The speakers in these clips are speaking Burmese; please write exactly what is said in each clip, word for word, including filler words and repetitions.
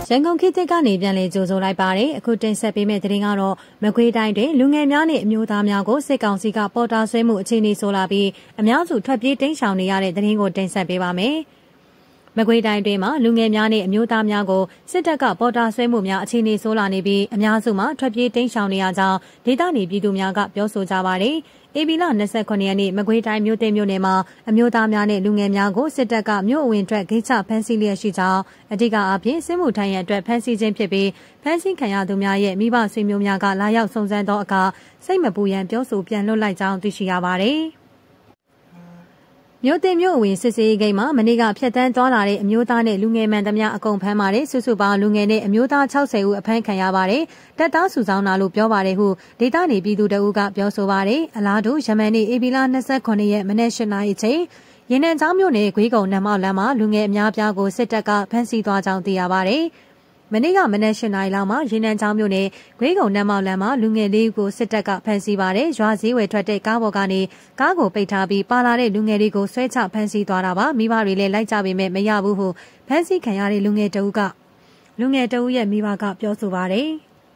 ရန်ကုန်ခေတ်သစ်ကနေပြန်လည်ကြိုဆိုလိုက်ပါတယ်။အခုတင်ဆက်ပေးမယ့်သတင်းကတော့မကွေးတိုင်းတွင်လူငယ်များနဲ့အမျိုးသားများကိုစစ်ကောင်စီကပေါ်တာဆွဲမှုအခြေအနေဆိုလာပြီးအများစုထွက်ပြေးတိမ်းရှောင်နေရတဲ့သတင်းကိုတင်ဆက်ပေးပါမယ်။မကွေးတိုင်းတွင်မှာလူငယ်များနဲ့အမျိုးသားများကိုစစ်တပ်ကပေါ်တာဆွဲမှုများအခြေအနေဆိုလာနေပြီးအများစုမှာထွက်ပြေးတိမ်းရှောင်နေရကြောင်းဒေသနေပြည်သူများကပြောဆိုကြပါတယ်။ဧပြီလ၂၉ရက်နေ့မကွေးတိုင်းမြို့သိမ်းမြို့နယ်မှာအမျိုးသားများနဲ့လူငယ်များကိုစစ်တပ်ကမြို့အဝင်ထွက်ဂိတ်ချဖမ်းဆီးလျက်ရှိကြောင်းအဓိကအဖြစ်စစ်မှုထမ်းရန်အတွက်ဖမ်းဆီးခြင်းဖြစ်ပြီးဖမ်းဆီးခံရသူများရဲ့မိဘဆွေမျိုးများကလာရောက်စုံစမ်းသောအခါစိတ်မပူရန်ပြောဆိုပြန်လွှတ်လိုက်ကြောင်းသိရှိရပါတယ်။မြို့သိမ်းမြို့အဝင်စစ်ဆေးဂိတ်မှာမနေ့ကဖျက်ဆီးသွားလာတဲ့အမျိုးသားနဲ့လူငယ်မှန်သမျှအကုန်ဖမ်းပါတယ်စုစုပေါင်းလူငယ်နဲ့အမျိုးသား၆၀ဦးအဖမ်းခံရပါတယ်တပ်သားစုဆောင်းတာလို့ပြောပါတယ်ဟုဒေသနေပြည်သူတအုပ်ကပြောဆိုပါတယ်အလားတူယမန်နေ့ဧပြီလ၂၉ရက်မနက်၈နာရီချိန်ရင်းနှံချောင်းမြို့နယ်ဂွေးကုံနမောက်လမ်းမှာလူငယ်အများပြားကိုစစ်တပ်ကဖမ်းဆီးသွားကြောင်းသိရပါတယ်မနေ့ကမနက်၈နာရီလောက်မှာရင်းနှံချောင်းမြို့နယ်ဂွေးကုံနမောက်လမ်းမှာလူငယ်လေးဦးကိုစစ်တပ်ကဖမ်းဆီးပါတယ်ရွာစည်းဝယ်ထွက်တဲ့ကားပေါ်ကနေကားကိုပိတ်ထားပြီးပါလာတဲ့လူငယ်တွေကိုဆွဲချဖမ်းဆီးသွားတာပါမိဘတွေလည်းလိုက်ကြပေမဲ့မရဘူးဟုဖမ်းဆီးခံရတဲ့လူငယ်တဦးကလူငယ်တဦးရဲ့မိဘကပြောဆိုပါတယ်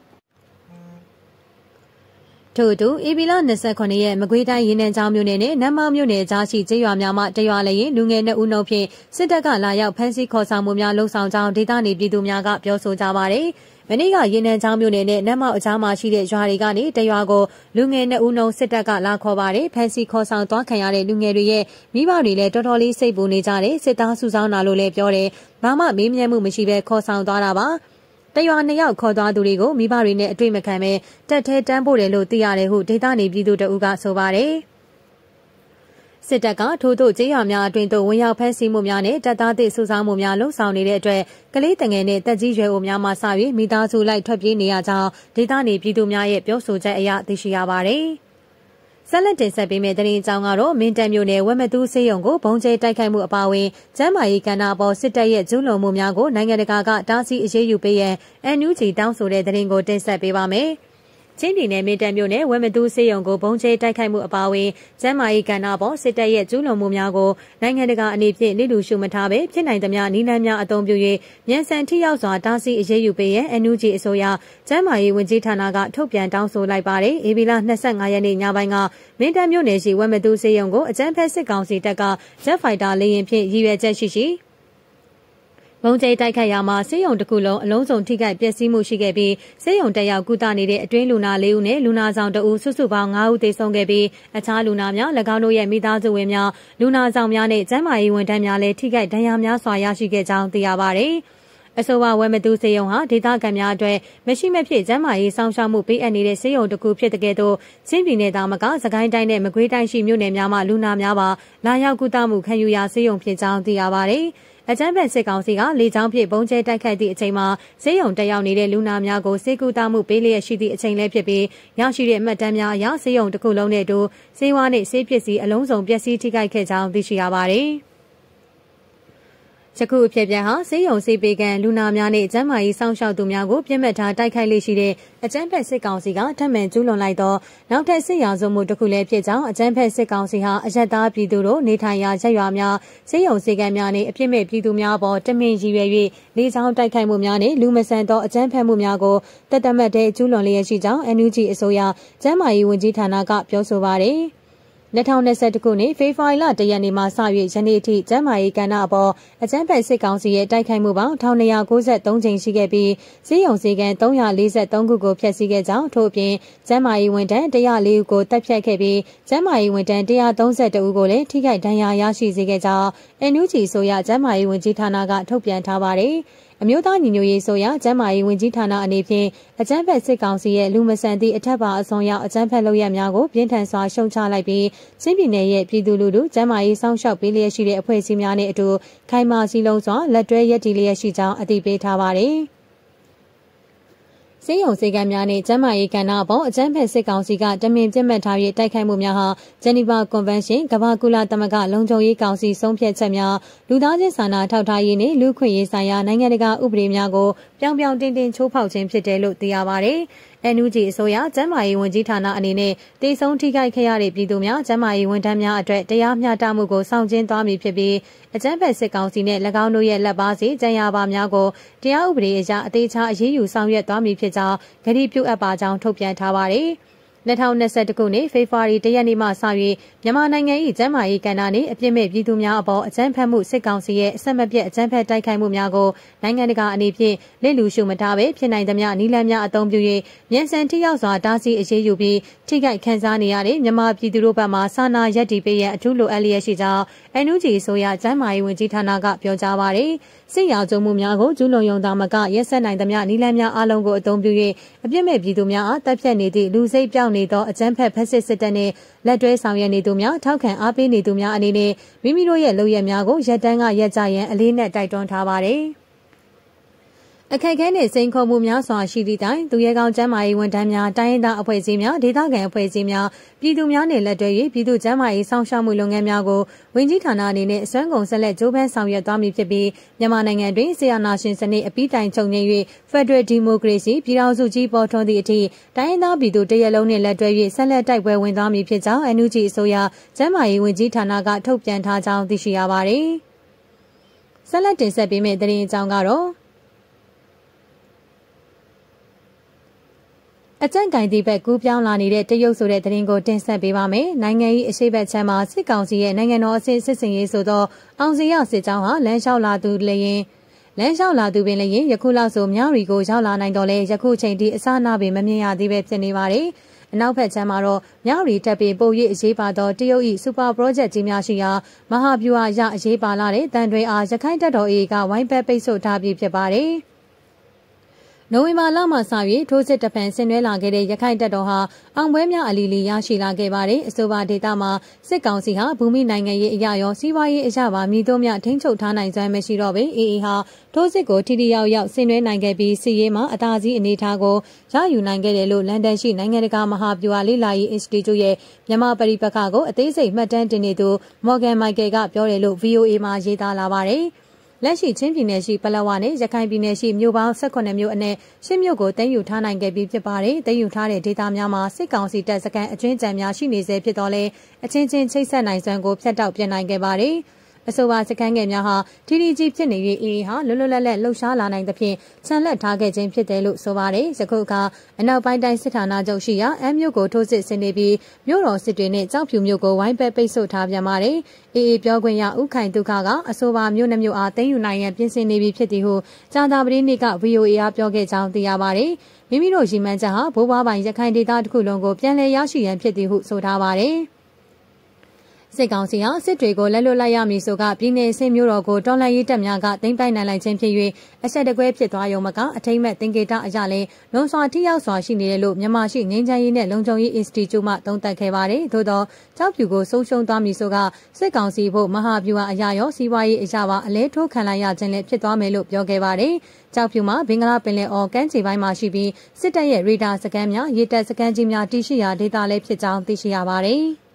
ထို့အတူဧပြီလ၂၉ရက်မကွေးတိုင်းရင်းနှံချောင်းမြို့နယ်နဲ့နမ်မောက်မြို့နယ်ကြားရှိကျေးရွာများမှတရွာလည်းလူငယ်နှစ်ဦးနှုတ်ဖြင့်စစ်တပ်ကလာရောက်ဖမ်းဆီးခေါ်ဆောင်မှုများလှုံ့ဆော်ကြောင်းဒေသနေပြည်သူများကပြောဆိုကြပါတယ်။မနေ့ကရင်းနှံချောင်းမြို့နယ်နဲ့နမ်မောက်အကြားမှာရှိတဲ့ရွာတွေကနေတရွာကိုလူငယ်နှစ်ဦးနှုတ်စစ်တပ်ကလာခေါ်ပါတယ်။ဖမ်းဆီးခေါ်ဆောင်သွားခံရတဲ့လူငယ်တွေရဲ့မိဘတွေလည်းတော်တော်လေးစိတ်ပူနေကြတယ်စစ်သားစုဆောင်းတာလို့လည်းပြောတယ်။ဘာမှမေးမြန်းမှုမရှိဘဲခေါ်ဆောင်သွားတာပါ။တရွာနှစ်ယောက်ခေါ်သွားသူတွေကိုမိဘတွေနဲ့အတွေ့မခံပဲတက်ထဲတန်းပို့တယ်လို့သိရတယ်ဟုဒေသနေပြည်သူတအုပ်ကဆိုပါတယ်။စစ်တပ်ကထို့သို့ကျေးရွာများအတွင်းသို့ဝင်ရောက်ဖမ်းဆီးမှုများနဲ့တပ်သားသည့်စုဆောင်းမှုများလှုံ့ဆော်နေတဲ့အတွက်ကလေးတငယ်နဲ့တက်ကြီးရွယ်အိုများမှစ၍မိသားစုလိုက်ထွက်ပြေးနေရကြောင်းဒေသနေပြည်သူများရဲ့ပြောဆိုချက်အရသိရှိရပါတယ်။ဆက်လက်တင်ဆက်ပေးမယ့်သတင်းအကြောင်းကတော့မင်းတပ်မြို့နယ်ဝက်မတူးစေးရုံကိုဘုံကျဲတိုက်ခိုက်မှုအပါအဝင်ကျန်းမာရေးကဏ္ဍအပေါ်စစ်တပ်ရဲ့ကျူးလွန်မှုများကိုနိုင်ငံတကာကတားဆီးအရေးယူပေးရန် အန်ယူဂျီ တောင်းဆိုတဲ့သတင်းကိုတင်ဆက်ပေးပါမယ်။ချင်းပြည်နယ်မင်းတပ်မြို့နယ်ဝက်မတူးစေးရုံကိုဘုံကျဲတိုက်ခိုက်မှုအပါအဝင်ကျန်းမာရေးကဏ္ဍအပေါ်စစ်တပ်ရဲ့ကျူးလွန်မှုများကိုနိုင်ငံတကာအနေဖြင့်လစ်လျူရှုမထားဘဲဖြစ်နိုင်သမျှနည်းလမ်းများအသုံးပြု၍မြန်ဆန်ထိရောက်စွာတားဆီးအရေးယူပေးရန် အန်ယူဂျီ အစိုးရကျန်းမာရေးဝန်ကြီးဌာနကထုတ်ပြန်တောင်းဆိုလိုက်ပါတယ်။ဧပြီလ၂၅ရက်နေ့ညပိုင်းကမင်းတပ်မြို့နယ်ရှိဝက်မတူးစေးရုံကိုအကြမ်းဖက်စစ်ကောင်စီတပ်ကဂျက်ဖိုက်တာလေယာဉ်ဖြင့်ရည်ရွယ်ချက်ရှိရှိဘုံကျဲတိုက်ခိုက်ရာမှာဆေးရုံတစ်ခုလုံးအလုံးစုံထိခိုက်ပျက်စီးမှုရှိခဲ့ပြီးဆေးရုံတက်ရောက်ကုသနေတဲ့အတွင်းလူနာ၄ဦးနဲ့လူနာဆောင်တဦးစုစုပေါင်း၅ဦးသေဆုံးခဲ့ပြီးအခြားလူနာများ၎င်းတို့ရဲ့မိသားစုဝင်များလူနာဆောင်များနဲ့ကျန်းမာရေးဝန်ထမ်းများလည်းထိခိုက်ဒဏ်ရာများစွာရရှိခဲ့ကြောင်းသိရပါတယ်။အဆိုပါဝက်မတူးစေယုံဟာဒေသခံများအတွက်မရှိမဖြစ်ကျန်းမာရေးစောင့်ရှောက်မှုပေးအပ်နေတဲ့စေယုံတစ်ခုဖြစ်တဲ့ကဲ့သို့ချင်းပြည်နယ်သားမကစကိုင်းတိုင်းနဲ့မကွေးတိုင်းရှိမြို့နယ်များမှလူနာများပါလာရောက်ကုသမှုခံယူရာစေယုံဖြစ်ကြောင်းသိရပါတယ်။အကြမ်းဖက်စစ်ကောင်စီကလေကြောင်းဖြင့်ပုံကျဲတိုက်ခိုက်သည့်အချိန်မှာစေယုံတက်ရောက်နေတဲ့လူနာများကိုစေကူတာမှုပေးလျက်ရှိသည့်အချိန်လည်းဖြစ်ပြီးရရှိတဲ့အမှတ်တမ်းများအရစေယုံတစ်ခုလုံးနဲ့အတူစေဝါနှင့်စေပစ္စည်းအလုံးစုံပျက်စီးထိခိုက်ခဲ့ကြောင်းသိရှိရပါတယ်။ယခုအဖြစ်ပြန်ဟာစေယုံစေပေကန်လူနာများနဲ့ကျန်းမာရေးစောင့်ရှောက်သူများကိုပြစ်မှတ်ထားတိုက်ခိုက်လေရှိတဲ့အကြမ်းဖက်စစ်ကောင်စီကထပ်မံကျူးလွန်လိုက်သောနောက်ထပ်စစ်ရာဇဝတ်မှုတစ်ခုလည်းဖြစ်ကြောင်းအကြမ်းဖက်စစ်ကောင်စီဟာအရက်သားပြည်သူတို့နေထိုင်ရာရပ်ရွာများစေယုံစေကန်များနဲ့အပြစ်မဲ့ပြည်သူများပေါ်တမင်ရည်ရွယ်၍လေကြောင်းတိုက်ခိုက်မှုများနဲ့လူမဆန်သောအကြမ်းဖက်မှုများကိုတသက်မှတ်တဲ့ကျူးလွန်လျက်ရှိကြောင်း အန်ယူဂျီ အစိုးရကျန်းမာရေးဝန်ကြီးဌာနကပြောဆိုပါတယ်။၂၀၂၁ခုနှစ်ဖေဖော်ဝါရီလ၁ရက်နေ့မှစ၍ယနေ့အထိကျန်းမာရေးကဏ္ဍအပေါ်အကြမ်းဖက်စစ်ကောင်စီရဲ့တိုက်ခိုက်မှုပေါင်း၁၂၉၃ကြိမ်ရှိခဲ့ပြီးစေယုံစေကန်၃၄၃ခုကိုဖျက်ဆီးခဲ့ကြောင်းထို့အပြင်ကျန်းမာရေးဝန်ထမ်း၁၀၄ဦးကိုတပ်ဖြတ်ခဲ့ပြီးကျန်းမာရေးဝန်ထမ်း၁၃၁ဦးကိုလည်းထိခိုက်ဒဏ်ရာရရှိစေခဲ့ကြောင်း အန်ယူဂျီ ဆိုရကျန်းမာရေးဝန်ကြီးဌာနကထုတ်ပြန်ထားပါတယ်။အမျိုးသားညီညွတ်ရေးဆိုရကျန်းမာရေးဝန်ကြီးဌာနအနေဖြင့်အကြမ်းဖက်စစ်ကောင်စီရဲ့လူမဆန်သည့်အထက်ပါအစွန်ရောက်အကြမ်းဖက်လုပ်ရများကိုပြင်းထန်စွာရှုံချလိုက်ပြီးချင်းပြည်နယ်ရဲ့ပြည်သူလူထုကျန်းမာရေးစောင့်ရှောက်ပေးလျက်ရှိတဲ့အဖွဲ့အစည်းများနဲ့အတူခိုင်မာစည်းလုံးစွာလက်တွဲရပ်တည်လျက်ရှိကြောင်းအသိပေးထားပါတယ်။စေယုံစေကံများနဲ့ကျန်းမာရေးကဏ္ဍအပေါ်အကြမ်းဖက်စစ်ကောင်စီကတမင်ပြစ်မှတ်ထား၍တိုက်ခိုက်မှုများဟာဂျနီဗာကွန်ဗင်းရှင်းကမ္ဘာကုလသမဂ္ဂလုံခြုံရေးကောင်စီဆုံးဖြတ်ချက်များလူသားချင်းစာနာထောက်ထားရေးနဲ့လူ့ခွင့်ရေးဆိုင်ရာနိုင်ငံတကာဥပဒေများကိုပြောင်ပြောင်တင်းတင်းချိုးဖောက်ခြင်းဖြစ်တယ်လို့သိရပါတယ်။အန်ယူဂျီ အစိုးရကျန်းမာရေးဝန်ကြီးဌာနအနေနဲ့တေဆုံးထိခိုက်ခဲ့ရတဲ့ပြည်သူများကျန်းမာရေးဝန်ထမ်းများအတွက်တရားမျှတမှုကိုဆောင်ကျဉ်သွားမည်ဖြစ်ပြီးအကြမ်းဖက်စစ်ကောင်စီနဲ့၎င်းတို့ရဲ့လက်ပါစီကြံရပါများကိုတရားဥပဒေအရအသေးချာအရေးယူဆောင်ရွက်သွားမည်ဖြစ်ကြောင်းကတိပြုအပ်ပါကြောင်းထုတ်ပြန်ထားပါတယ်။၂၀၂၁ခုနှစ်ဖေဖော်ဝါရီလရက်နေ့မှစ၍မြန်မာနိုင်ငံ၏ကျန်းမာရေးကဏ္ဍနှင့်အပြစ်မဲ့ပြည်သူများအပေါ်အကြမ်းဖက်မှုစစ်ကောင်စီရဲ့အဆက်မပြတ်အကြမ်းဖက်တိုက်ခိုက်မှုများကိုနိုင်ငံတကာအနေဖြင့်လက်လူရှုမထားဘဲဖြစ်နိုင်သမျှနည်းလမ်းများအသုံးပြု၍မြန်ဆန်ထိရောက်စွာတားဆီးအရေးယူပြီးထိခိုက်ခံစားနေရတဲ့မြန်မာပြည်သူတို့ဘက်မှစာနာရပ်တည်ပေးရန်အထူးလိုအပ်လျက်ရှိကြောင်းအန်ယူဂျီ အစိုးရကျန်းမာရေးဝန်ကြီးဌာနကပြောကြားပါရယ်စစ်ရာဇဝမှုများကိုကျူးလွန်ရုံသာမကရက်စက်နိုင်သမျှနည်းလမ်းများအလုံးကိုအသုံးပြု၍အပြစ်မဲ့ပြည်သူများအားတပ်ဖြတ်နေသည့်လူစိတ်ပြောင်းနေသောအကြမ်းဖက်ဖက်စစ်စစ်တပ်နှင့်လက်တွဲဆောင်ရွက်နေသူများထောက်ခံအားပေးနေသူများအနေနဲ့မိမိတို့ရဲ့လုပ်ရများကိုရပ်တန်းကရပ်ကြရန်အလေးနက်တိုက်တွန်းထားပါတယ်။အခက်အခဲနှင့်စိန်ခေါ်မှုများစွာရှိသည့်တိုင်သူရဲကောင်းကျန်းမာရေးဝန်ထမ်းများတိုင်းရင်းသားအဖွဲ့အစည်းများဒေသခံအဖွဲ့အစည်းများပြည်သူများနှင့်လက်တွဲ၍ပြည်သူ့ကျန်းမာရေးစောင့်ရှောက်မှုလုပ်ငန်းများကိုဝန်ကြီးဌာနအနေနဲ့အစွမ်းကုန်ဆက်လက်ကြိုးပမ်းဆောင်ရွက်သွားမည်ဖြစ်ပြီးမြန်မာနိုင်ငံတွင်ဆီယာနာရှင်စနစ်အပြီးတိုင်ချုပ်ငြိမ်း၍ဖက်ဒရယ်ဒီမိုကရေစီပြည်ထောင်စုကြီးပေါ်ထွန်းသည့်အထိတိုင်းရင်းသားပြည်သူတရက်လုံးနှင့်လက်တွဲ၍ဆက်လက်တိုက်ပွဲဝင်သွားမည်ဖြစ်ကြောင်းအန်ယူဂျီ အစိုးရကျန်းမာရေးဝန်ကြီးဌာနကထုတ်ပြန်ထားကြောင်းသိရှိရပါသည်။ဆက်လက်တင်ဆက်ပေးမယ့်သတင်းအကြောင်းကတော့အကြံကိုင်တီဘက်ကူးပြောင်းလာနေတဲ့တရုတ်ဆိုတဲ့သတင်းကိုတင်ဆက်ပေးပါမယ်။နိုင်ငံ၏အရှိတ်ဘက်ချမ်းမှာစစ်ကောင်စီရဲ့နိုင်ငံတော်အဆင့်စစ်စင်ရေးဆိုသောအောင်စီရစစ်ကြောင်းဟာလမ်းလျှောက်လာသူလည်းရင်လမ်းလျှောက်လာသူပင်လည်းရင်ယခုလောက်ဆိုမြောက်ရီကိုရောက်လာနိုင်တော့လဲယခုချိန်ထိအစနာပင်မမြင်ရသေးပဲဖြစ်နေပါတယ်။အနောက်ဘက်ချမ်းမှာတော့မြောက်ရီတက်ပင်ပို့၍အရေးပါသောတရုတ်၏စူပါပရောဂျက်ကြီးများရှိရာမဟာဗျူဟာရအရေးပါလာတဲ့တန်တွေအားရခိုင်တပ်တော် အေအေ ကဝိုင်းပတ်ပိတ်ဆို့ထားပြီးဖြစ်ပါတယ်။နိုဝင်ဘာလမှစ၍ထိုးစစ်တဖန်ဆင်နွှဲလာခဲ့တဲ့ရခိုင်တပ်တော်ဟာအောင်ပွဲများအလီလီရရှိလာခဲ့ပါတယ်။အဆိုပါဒေသမှာစစ်ကောင်စီဟာဘူမိနိုင်ငံရေးအရာရောစီးပွားရေးအရာပါမြည်တို့များထိန်းချုပ်ထားနိုင်စွမ်းမရှိတော့ပေအေအေဟာထိုးစစ်ကိုထိထိရောက်ရောက်ဆင်နွှဲနိုင်ခဲ့ပြီးစီရေးမှာအသာစီးအနေထားကိုရယူနိုင်ခဲ့တယ်လို့လန်ဒန်ရှိနိုင်ငံတကာမဟာဗျူဟာလေ့လာရေးအင်စတီကျုရဲ့မြန်မာပရိပက္ခကိုအသေးစိတ်မှတ်တမ်းတင်နေသူမော်ဂန်မိုက်ကယ်ကပြောတယ်လို့ ဗီအိုအေ မှာရေးသားလာပါတယ်။လက်ရှိချင်းပြည်နယ်ရှိပလက်ဝနဲ့ရခိုင်ပြည်နယ်ရှိမြို့ပေါင်း၁၈မြို့အနက်၈မြို့ကိုတင်ယူထားနိုင်ခဲ့ပြီးဖြစ်ပါတယ်။တင်ယူထားတဲ့ဒေသများမှာစစ်ကောင်စီတပ်စခန်းအကျဉ်းချံများရှိနေစေဖြစ်တော့လဲအချင်းချင်းချိတ်ဆက်နိုင်စွမ်းကိုဖျက်တောက်ပြနိုင်ခဲ့ပါတယ်။အဆိုပါစခန်းငယ်များဟာထီထီကြီးဖြစ်နေ၍အေအေဟာလွတ်လွတ်လပ်လပ်လှုပ်ရှားလာနိုင်သဖြင့်ခြံလက်ထားခဲ့ခြင်းဖြစ်တယ်လို့ဆိုပါတယ်။ယခုအခါအနောက်ပိုင်းတိုင်းစစ်ဌာနချုပ်ရှိရာအမ်းမြို့ကိုထိုးစစ်ဆင်နေပြီးမြို့တော်စစ်တွေနဲ့ကြောက်ဖြူမြို့ကိုဝိုင်းပတ်ပိတ်ဆို့ထားပြန်ပါတယ်။အေအေပြောခွင့်ရဦးခိုင်ဒုက္ခကအဆိုပါမြို့နှမျိုးအားသိမ်းယူနိုင်ရန်ပြင်ဆင်နေပြီဖြစ်သည်ဟုကြာသပတေးနေ့က ဗီအိုအေ အားပြောခဲ့ကြောင်းသိရပါတယ်။မိမိတို့ရီမန်းချက်ဟာဘိုးဘွားပိုင်ရခိုင်ဒေသတစ်ခုလုံးကိုပြန်လည်ရရှိရန်ဖြစ်သည်ဟုဆိုထားပါတယ်။စစ်ကောင်စီဟာစစ်တွေကိုလက်လွတ်လိုက်ရမည်ဆိုကပြည်내ဆင်းမျိုးတော်ကိုတော်လှန်ရေးတပ်များကသိမ်းပိုက်နိုင်လိုက်ခြင်းဖြစ်၍အဆက်တကွဲဖြစ်သွားရုံမကအထိမ့်မဲ့သင်္ကေတအရလည်းလွန်စွာထိရောက်စွာရှိနေတယ်လို့မြန်မာရှိငင်းချမ်းရေးနဲ့လုံခြုံရေးအင်စတီကျုမှသုံးသပ်ခဲ့ပါတယ်။သို့သောကြောက်ဖြူကိုဆုံးရှုံးသွားမည်ဆိုကစစ်ကောင်စီဖို့မဟာဗျူဟာအရာရောစီးပွားရေးအရာပါအလဲထိုးခံလိုက်ရခြင်းလည်းဖြစ်သွားမယ်လို့ပြောခဲ့ပါတယ်။ကြောက်ဖြူမှာဘင်္ဂလားပင်လယ်အော်ကမ်းခြေပိုင်းမှာရှိပြီးစစ်တပ်ရဲ့ရေဒါစကန်များရေတပ်စကန်ကြီးများတည်ရှိရာဒေသလည်းဖြစ်ကြောင်းသိရှိရပါတယ်။